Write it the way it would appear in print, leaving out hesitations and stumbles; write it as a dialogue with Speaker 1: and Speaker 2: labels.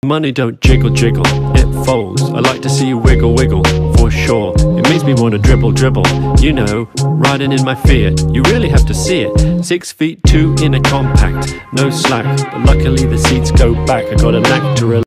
Speaker 1: Money don't jiggle jiggle, it folds. I like to see you wiggle wiggle, for sure. It makes me wanna dribble dribble, you know, riding in my Fiat. You really have to see it. 6 feet 2 in a compact, no slack, but luckily the seats go back. I got a knack to relax.